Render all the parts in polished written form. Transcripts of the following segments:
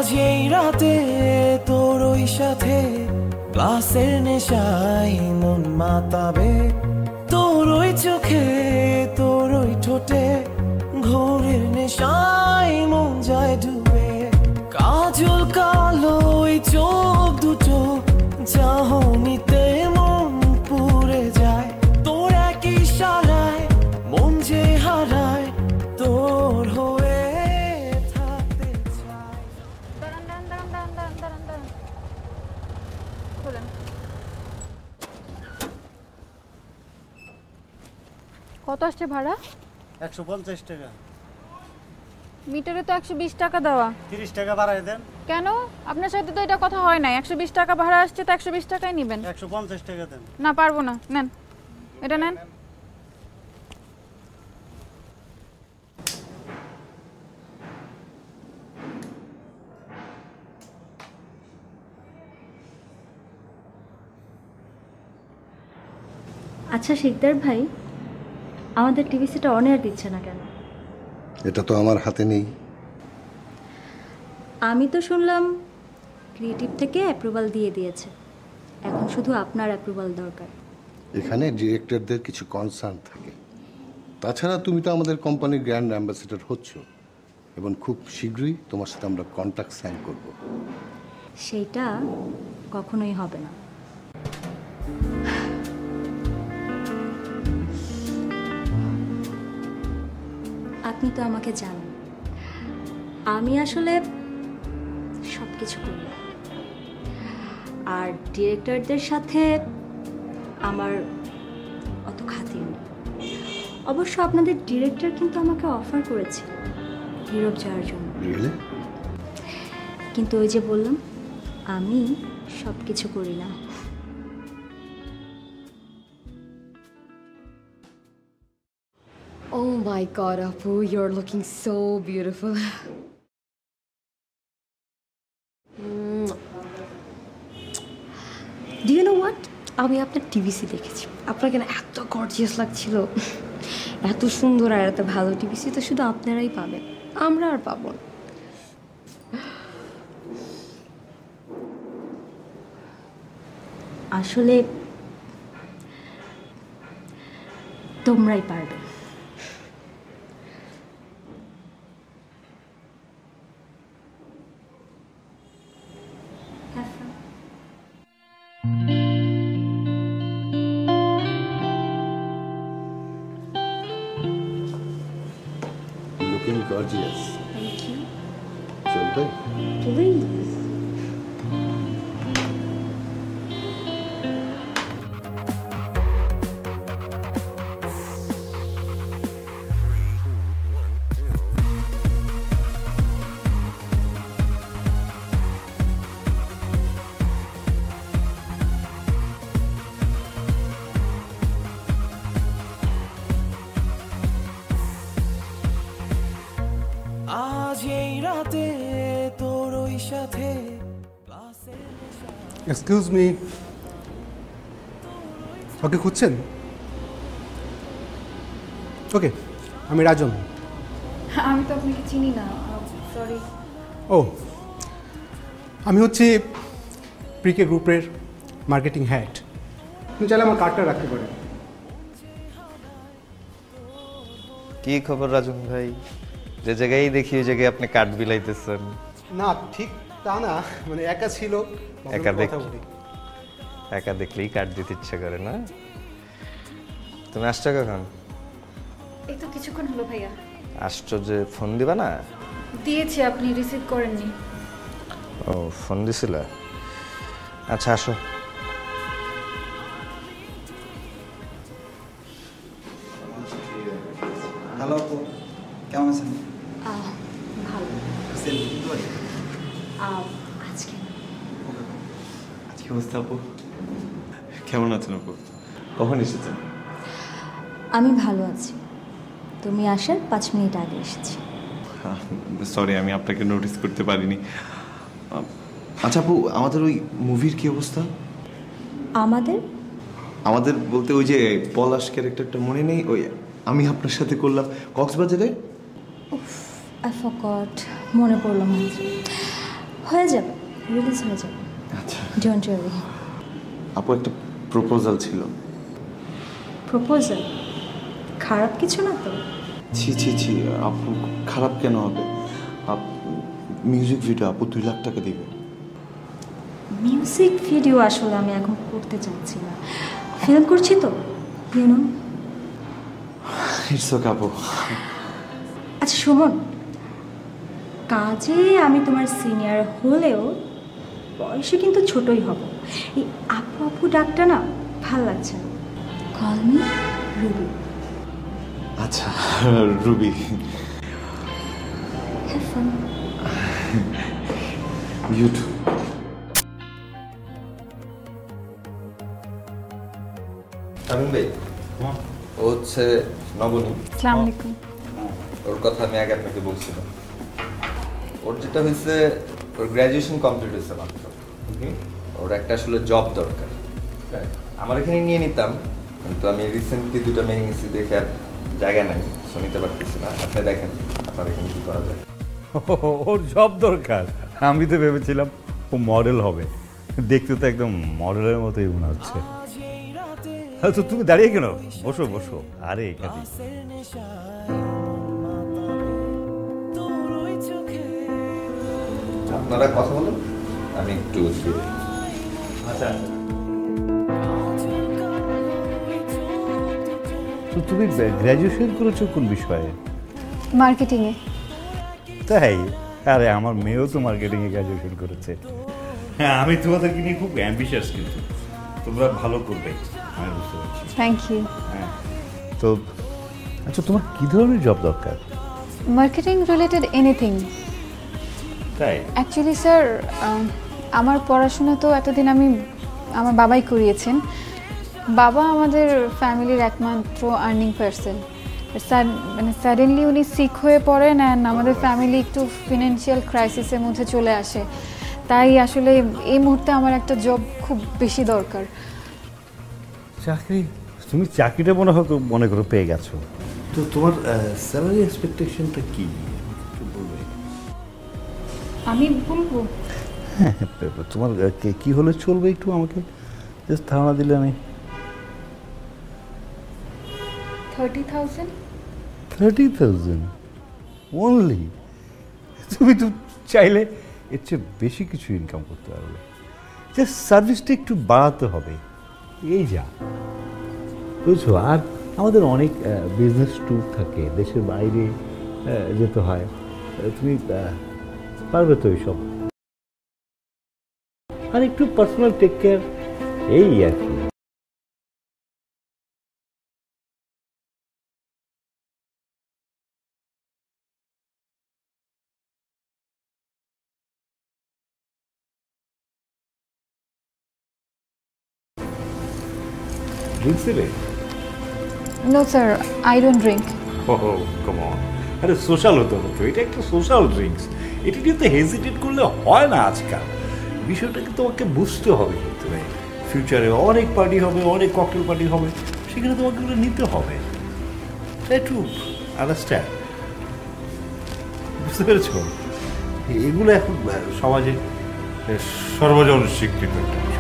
আজ এই রাতে তোর ওই সাথে গ্লাসের নেশায় মন মাতাবে, তোর ওই চোখে তোর ওই ঠোঁটে ঘোরের নেশায় মন যায় ডুবে। কাজল কালো ওই চোখ দুটো চাহনিতে মন পুড়ে যায়, তোর এক ইশারায় মন যে হারায় তোর হয়ে থাকতে চায়। কত আসছে ভাড়া? 150 টাকা। মিটারে তো 120 টাকা দেওয়া। 30 টাকা বাড়াই দেন। কেন? আপনার সাথে তো এটা কথা হয় নাই। 120 টাকা ভাড়া আসছে তো 120 টাকাই নেবেন। 150 টাকা দেন। না পারবো না, নেন এটা নেন। আচ্ছা শিকদার ভাই, আমাদের টিভিসিটা অন এয়ার দিচ্ছে না কেন? এটা তো আমার হাতে নেই। আমি তো শুনলাম ক্রিয়েটিভ থেকে অ্যাপ্রুভাল দিয়ে দিয়েছে, এখন শুধু আপনার অ্যাপ্রুভাল দরকার। এখানে ডিরেক্টরদের কিছু কনসার্ন থাকে। তাছাড়া তুমি তো আমাদের কোম্পানির গ্র্যান্ড অ্যাম্বাসেডর হচ্ছ এবং খুব শীঘ্রই তোমার সাথে আমরা কন্ট্রাক্ট সাইন করব। সেইটা কখনোই হবে না। আপনি তো আমাকে জানেন, আমি আসলে সব কিছু করি, আর ডিরেক্টরদের সাথে আমার অত খাতির নেই। অবশ্য আপনাদের ডিরেক্টর কিন্তু আমাকে অফার করেছে ইউরোপ যাওয়ার জন্য। কিন্তু ওই যে বললাম, আমি সব কিছু করি না। Oh my god, Apu, you're looking so beautiful. Do you know what? আমি আপনার টিভিসি দেখেছি, আপনাকে না এত গর্জিয়াস লাগছিল, এত সুন্দর আর এত ভালো টিভিসি তো শুধু আপনারাই পাবেন, আমরা আর পাবো না। আসলে তোমরাই পারবে। Looking gorgeous. Thank you. চলবে? Please. আজ এই রাতে তোর ওই সাথে এক্সকিউজ মি, ওকে খুঁজছেন? ওকে, আমি রাজন। আমি তো আপনাকে চিনি না, সরি। ও, আমি হচ্ছি প্রিকে গ্রুপের মার্কেটিং হেড। আপনি চাইলে আমার কার্ডটা রাখতে পারেন। কি খবর রাজন ভাই? যে জায়গায় দেখি ওই জায়গায় আপনি কার্ড বিলাইতেছেন। না ঠিক তা না, মানে একা ছিল, একা দেখলেই কার্ড দিতে ইচ্ছা করে না? তুমি আসছো কখন? এই তো কিছুক্ষণ হলো ভাইয়া। আসছো যে ফোন দিবা না? দিয়েছি, আপনি রিসিভ করেননি। ও, ফোন দিছিল? আচ্ছা আসো। হ্যালো আপু, কেমন আছেন? ভালো। আজকে আজকে অবস্থা আপু কেমন আছেন আপু? কখন এসেছেন? আমি ভালো আছি, তুমি আসার 5 মিনিট আগে এসেছি। সরি, আমি আপনাকে নোটিস করতে পারিনি। আচ্ছা আপু, আমাদের ওই মুভির কি অবস্থা? আমাদের বলতে ওই যে পলাশ ক্যারেক্টারটা মনে নেই? ওই আমি আপনার সাথে করলাম কক্সবাজারে। আই ফরগট, মনে পড়লো মাত্র। হয়ে যাবে, রিলিজ হয়ে যাবে, আচ্ছা ডোন্ট ওয়ারি। আপু একটা প্রপোজাল ছিল। প্রপোজাল? খারাপ কিছু না তো? ছি ছি ছি আপু, খারাপ কেন হবে? মিউজিক ভিডিও আপু 2 লাখ টাকা দিবে। মিউজিক ভিডিও আসলে আমি এখন করতে চাচ্ছি না, ফিল্ম করছি তো, ইউনো। ইটস ওকে আপু। আচ্ছা সুমন, কাজে আমি তোমার সিনিয়র হলেও বয়সে কিন্তু ছোটই হব। এই আপু আপু ডাকটা না ভাল লাগছে না। Call me Ruby. আচ্ছা Ruby. Have fun. You too. Tamim ভাই, ও হচ্ছে নবনী। আসসালামু আলাইকুম। ওর কথা আমি আগে আপনাকে বলছিলাম। ওর যেটা হয়েছে, ওর গ্র্যাজুয়েশন কমপ্লিট হয়েছে মাত্র। ওর একটা আসলে জব দরকার। আমার এখানে নিয়ে নিতাম, কিন্তু আমি রিসেন্টলি 2টা মেয়ে নিয়েছি দেখে আর জায়গা নাই, সো নিতে পারতেছি না। আপনি দেখেন আপনার এখানে কি করা যায়। ওর জব দরকার? আমি তো ভেবেছিলাম ও মডেল হবে, দেখতে তো একদম মডেলের মতোই মনে হচ্ছে। তো তুমি দাঁড়িয়ে কেন? বসো বসো। আরে এখানে আপনারা কথা বলুন, আমি একটু আচ্ছা। তো তুমি গ্র্যাজুয়েশন করেছো কোন বিষয়ে? মার্কেটিংয়ে। তাই? আরে আমার মেয়েও তো মার্কেটিংয়ে গ্র্যাজুয়েশন করেছে। হ্যাঁ, আমি তোমাদেরকে নিয়ে খুব অ্যাম্বিশাস, কিন্তু তোমরা ভালো করবে আমি বুঝতে পারছি। Thank you. হ্যাঁ, তো আচ্ছা তোমার কী ধরনের জব দরকার? Marketing related anything. তাই? অ্যাকচুয়ালি স্যার, আমার পড়াশোনা তো এতদিন আমার বাবাই করিয়েছেন। বাবা আমাদের ফ্যামিলির একমাত্র আর্নিং পার্সন। মানে সাডেনলি উনি সিক হয়ে পড়েন অ্যান্ড আমাদের ফ্যামিলি একটু ফিনান্সিয়াল ক্রাইসিসের মধ্যে চলে আসে। তাই আসলে এই মুহূর্তে আমার একটা জব খুব বেশি দরকার। চাকরি? তুমি চাকরিটা মনে করো পেয়ে গেছো, তো তোমার স্যালারি এক্সপেকটেশনটা কি বলবে? আমি বলবো? হ্যাঁ, তোমার কি হলে চলবে একটু আমাকে জাস্ট ধারণা দিলে আমি। 30,000। 30,000 অনলি? তুমি তো চাইলে এর চেয়ে বেশি কিছু ইনকাম করতে পারবে, জাস্ট সার্ভিসটা একটু বাড়াতে হবে, এই যা। বুঝছো? আর আমাদের অনেক বিজনেস ট্যুর থাকে, দেশের বাইরে যেতে হয়, তুমি পারবে তো এইসব। আর একটু পার্সোনাল টেক কেয়ার, এই আর কি। ড্রিঙ্কস দিলে? No sir, I don't drink. Oh come on, আরে সোশ্যাল হতে হতো, এটা একটা সোশ্যাল ড্রিঙ্কস, এটা নিয়ে তো হেজিটেট করলে হয় না আজকাল। বিষয়টাকে তোমাকে বুঝতে হবে, কিন্তু ফিউচারে অনেক পার্টি হবে, অনেক ককটেল পার্টি হবে, সেখানে তোমাকে এগুলো নিতে হবে। একটু আন্ডারস্ট্যান্ড, বুঝতে পেরেছ? এগুলো এখন সমাজে সর্বজন স্বীকৃত একটা বিষয়।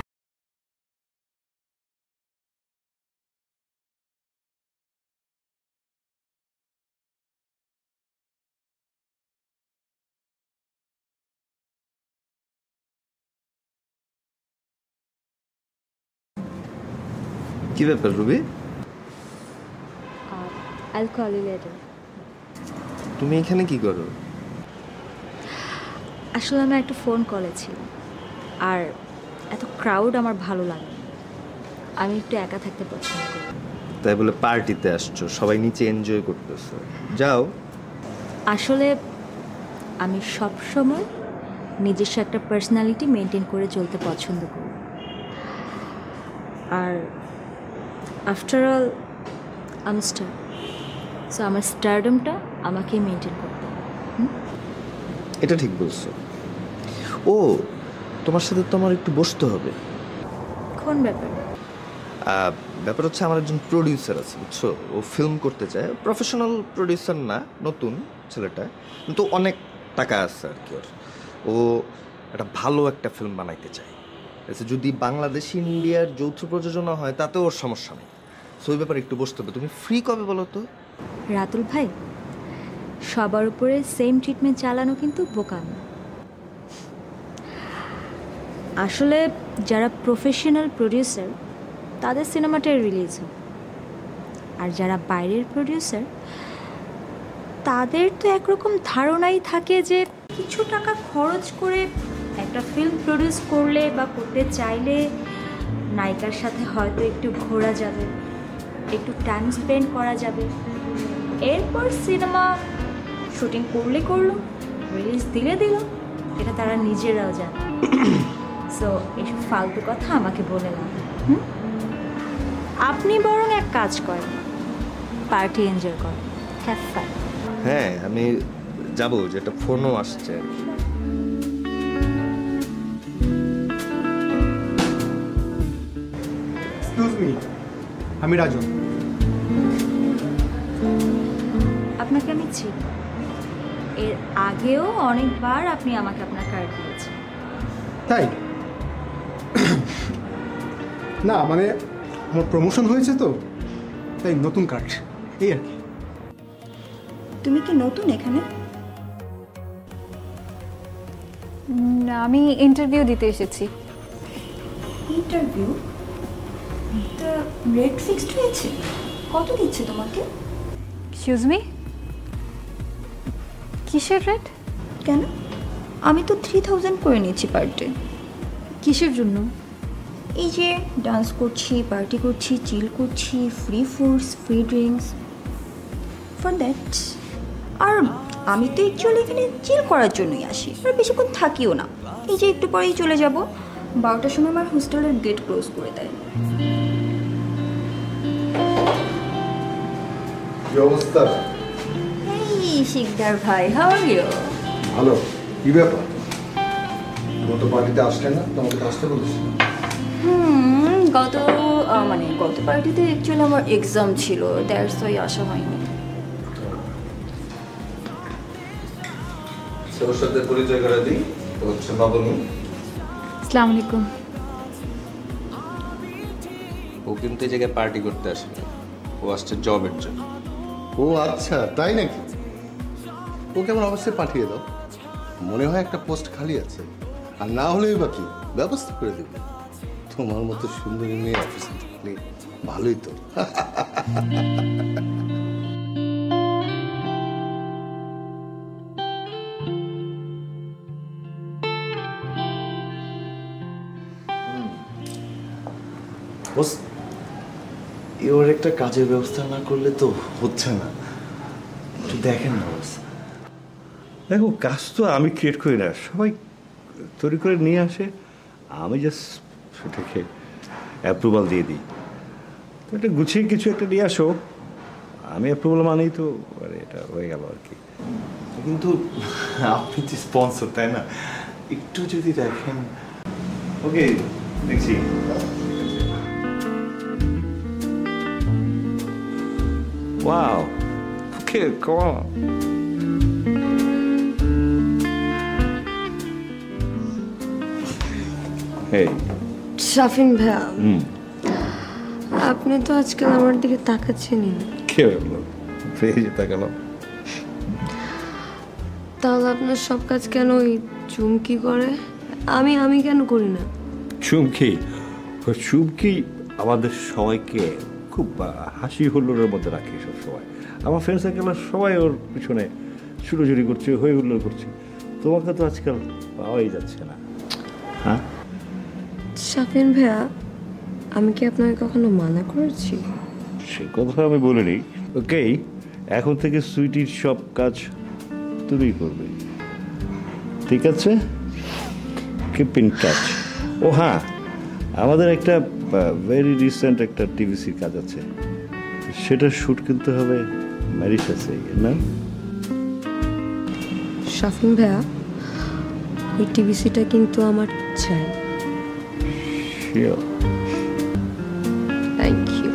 কি ব্যাপার Ruby? I'll call you later. তুমি এখানে কি করো? আসলে আমি একটা ফোন কলে ছিলাম, আর এত ক্রাউড আমার ভালো লাগে না। আমি একটু একা থাকতে পছন্দ করি। তাই বলে পার্টিতে আসছো, সবাই নিচে এনজয় করতেছো, যাও। আসলে আমি সবসময় নিজস্ব একটা পার্সোনালিটি মেনটেন করে চলতে পছন্দ করি। আর আফটার অল আমি স্টার, সো আমার স্টারডমটা আমাকেই মেনটেন করতে হবে। এটা ঠিক বলছো। ও, তোমার সাথে তো আমার একটু বসতে হবে। কোন ব্যাপার? ব্যাপার হচ্ছে, আমার একজন প্রডিউসার আছে, বুঝছো? ও ফিল্ম করতে চায়, প্রফেশনাল প্রডিউসার না, নতুন ছেলেটা, কিন্তু অনেক টাকা আছে আর কি ওর। ও একটা ভালো একটা ফিল্ম বানাইতে চায়। যদি বাংলাদেশ ইন্ডিয়ার যৌথ প্রযোজনা হয় তাতে ওর সমস্যা নেই। সো ওই ব্যাপারে একটু বসতে হবে। তুমি ফ্রি কবে বলো তো? রাতুল ভাই, সবার উপরে সেম ট্রিটমেন্ট চালানো কিন্তু বোকামি। আসলে যারা প্রফেশনাল প্রডিউসার তাদের সিনেমাটাই রিলিজ হয়, আর যারা বাইরের প্রডিউসার তাদের তো একরকম ধারণাই থাকে যে কিছু টাকা খরচ করে একটা ফিল্ম প্রডিউস করলে বা করতে চাইলে নায়িকার সাথে হয়তো একটু ঘোরা যাবে, একটু টাইম স্পেন্ড করা যাবে, এরপর সিনেমা শুটিং করলে করলো, রিলিজ দিলে দিল, এটা তারা নিজেরাও জানে। সো এসব ফালতু কথা আমাকে বলে না। আপনি বরং এক কাজ করেন, পার্টি এনজয় করেন, হ্যাভ ফান। হ্যাঁ, আমি যাবো, যেটা ফোনও আসছে। এক্সকিউজ মি, আমি রাজু। আপনাকে আমি চিনি, এর আগেও অনেকবার আপনি আমাকে আপনার কার্ড দিয়েছেন। তাই না, মানে আমার প্রমোশন হয়েছে তো, তাই নতুন কার্ড, এই আর কি। তুমি কি নতুন এখানে? আমি ইন্টারভিউ দিতে এসেছি। ইন্টারভিউ? তা রেট ফিক্সড হয়েছে? কত দিচ্ছে তোমাকে? এক্সকিউজ মি, কিসের রেট? কেন, আমি তো 3000 করে নিয়েছি পার ডে। কিসের জন্য? এই যে ডান্স করছি, পার্টি করছি, চিল করছি, free foods, free drinks, for that. আর আমি তো অ্যাকচুয়ালি এখানে চিল করার জন্যই আসি, আর বেশিক্ষণ থাকিও না। এই যে একটু পরেই চলে যাব, 12টার সময় আমার হোস্টেলের গেট ক্লোজ করে দেয়। কি অবস্থা? এই শিকদার ভাই, হাউ আর ইউ? ভালো। কি ব্যাপার, গত পার্টিতে আসলে না? তোমাকে তো আসতে বলেছি। গত পার্টিতে অ্যাকচুয়ালি আমার এক্সাম ছিল, দ্যাটস ওয়াই আসা হয়নি। ওর সাথে পরিচয় করে দিই, ও হচ্ছে নবনী। আসসালামু আলাইকুম। ও কিন্তু এই জায়গায় পার্টি করতে আসে না, ও আসছে জবের জন্য। ও আচ্ছা, তাই নাকি? ওকে আমার অবশ্যই পাঠিয়ে দাও, মনে হয় একটা পোস্ট খালি আছে, আর না হলেই বা কি, ব্যবস্থা করে দেবে। তোমার মতো সুন্দরী মেয়ে অফিসে থাকলে ভালোই তো। ওর একটা কাজের ব্যবস্থা না করলে তো হচ্ছে না, একটু দেখেন না বস। দেখো, কাজ তো আমি ক্রিয়েট করি না, সবাই তৈরি করে নিয়ে আসে, আমি জাস্ট সেটাকে অ্যাপ্রুভাল দিয়ে দিই। তো এটা গুছিয়ে কিছু একটা নিয়ে আসো, আমি অ্যাপ্রুভাল মানেই তো এটা হয়ে গেল আর কি। কিন্তু আপনি তো স্পন্সর, তাই না? একটু যদি দেখেন। ওকে, দেখছি। Wow. Okay, come on. Hey. Shafin ভাইয়া, আপনি তো আজকাল আমার দিকে তাকাচ্ছেনই না। কে বললো? ফেজে তাকালাম। তাহলে আপনার সব কাজ কেন ওই চুমকি করে? আমি কেন করি না? চুমকি আমাদের সবাইকে খুব হাসি হুল্লোড়ের মধ্যে রাখে সব সময়। আমার ফ্রেন্ড সার্কেলের সবাই ওর পিছনে ছুটোছুটি করছে, হই হুল্লোড় করছে। তোমাকে তো আজকাল পাওয়াই যাচ্ছে না। হ্যাঁ শাফিন ভাইয়া, আমি কি আপনাকে কখনো মানা করেছি? সে কথা আমি বলিনি। ওকে, এখন থেকে সুইটির সব কাজ তুমিই করবে, ঠিক আছে? Keep in touch. ও হ্যাঁ, আমাদের একটা ভেরি রিসেন্ট একটা টিভিসির কাজ আছে, সেটা শ্যুট কিনতে হবে ম্যারিশাসে, না? শাফিন ভাইয়া, ওই টিভিসিটা কিন্তু আমার চাই। শিওর। Thank you.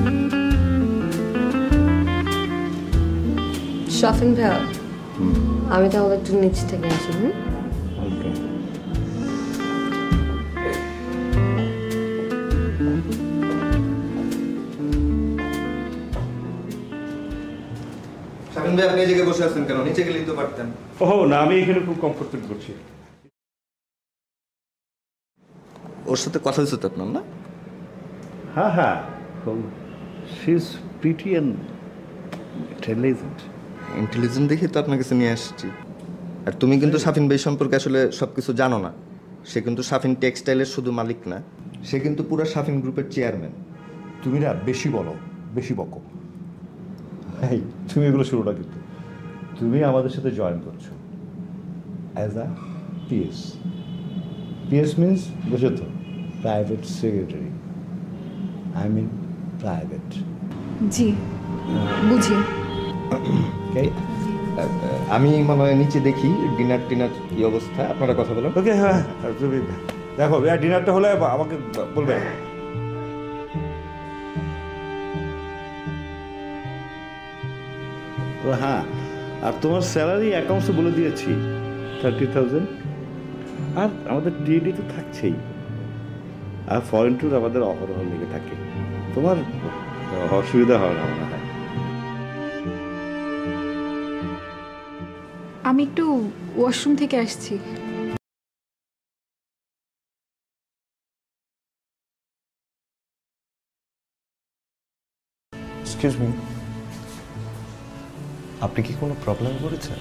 শাফিন ভাইয়া, আমি তাহলে একটু নিচ থেকে আসি। ওকে। শামিন ভাই, আপনি এই জায়গায় বসে আছেন কেন? নিচে গেলেই তো পারতেন। ও না, আমি এখানে খুব কমফোর্ট ফিল করছি। ওর সাথে কথা হয়েছে তো আপনার, না? হ্যাঁ হ্যাঁ, she is pretty and intelligent. Intelligent দেখে তো আপনার কাছে নিয়ে আসছি। আর তুমি কিন্তু শাফিন ভাই সম্পর্কে আসলে সবকিছু জানো না। সে কিন্তু শাফিন টেক্সটাইলের শুধু মালিক না, সে কিন্তু পুরো শাফিন গ্রুপের চেয়ারম্যান। তুমি না বেশি বলো, বেশি বকো। এই তুমি এগুলো শুরু না, কিন্তু তুমি আমাদের সাথে জয়েন করছো as a PS. PS means বুঝো তো, private secretary. I mean private. জি বুঝি। আমি মনে হয় নিচে দেখি ডিনার টিনার কি অবস্থা, আপনারা কথা বলেন। ওকে, হ্যাঁ তুমি দেখো, ডিনারটা হলে আমাকে বলবে। হ্যাঁ, আর তোমার স্যালারি অ্যাকাউন্টসে বলে দিয়েছি 30,000। আর আমাদের ডিএডি তো থাকছেই, আর ফরেন ট্যুর আমাদের অহরহ লেগে থাকে। তোমার অসুবিধা হয় না মনে হয়? আমি একটু ওয়াশরুম থেকে আসছি। এক্সকিউজ মি, আপনি কি কোনো প্রবলেম করেছেন?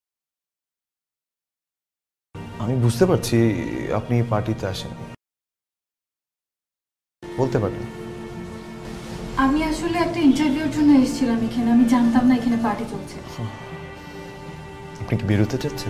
আমি বুঝতে পারছি আপনি পার্টিতে আসেন, বলতে পারেন। আমি আসলে একটা ইন্টারভিউর জন্য এসেছিলাম এখানে, আমি জানতাম না এখানে পার্টি চলছে। আপনি কি বেরোতে চাচ্ছেন?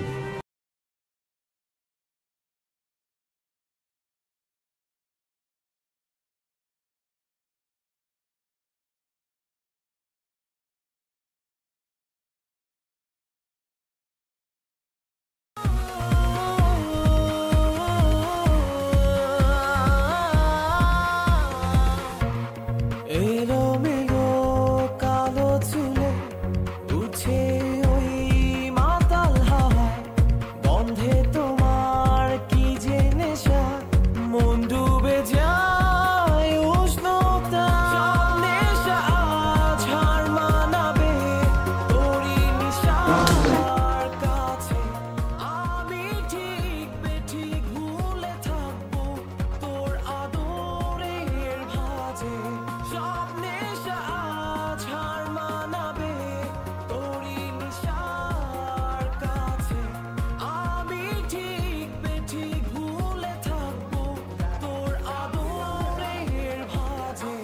এলোমেলো কালো চুলে উঠে ওই মাতাল হাওয়ায়, গন্ধে তোমার কি যে নেশা, মন ডুবে যায় উষ্ণতা। সব নেশা আজ হার মানাবে তোরই নিশার কাছে। আমি ঠিক বেঠিক ভুলে থাকবো তোর আদরের ভাজে। সব নেশা আজ হার মানাবে তোরই নিশার কাছে। আমি ঠিক বেঠিক ভুলে থাকবো তোর আদরের ভাজে।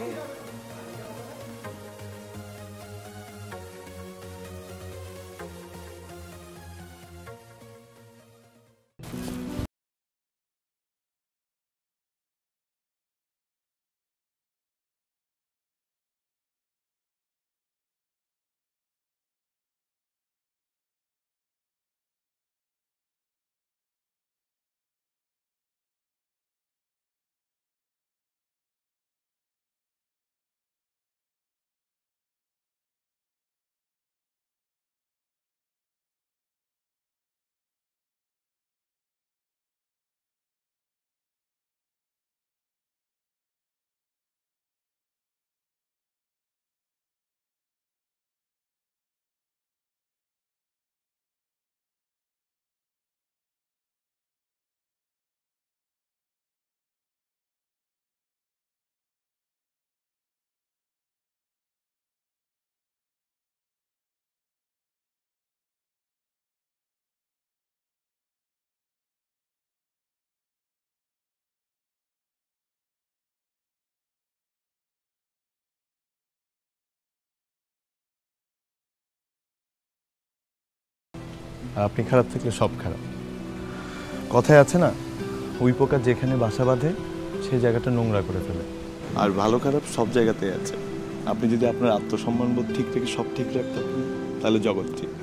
আপনি খারাপ থাকলে সব খারাপ। কথায় আছে না, উই পোকা যেখানে বাসা বাঁধে সেই জায়গাটা নোংরা করে ফেলে। আর ভালো খারাপ সব জায়গাতেই আছে। আপনি যদি আপনার আত্মসম্মানবোধ ঠিক রেখে সব ঠিক রাখতে পারেন, তাহলে জগৎ ঠিক।